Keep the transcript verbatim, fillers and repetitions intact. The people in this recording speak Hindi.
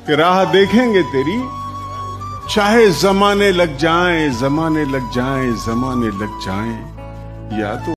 कि राह देखेंगे तेरी, चाहे जमाने लग जाएं, जमाने लग जाएं, जमाने लग जाएं, या तो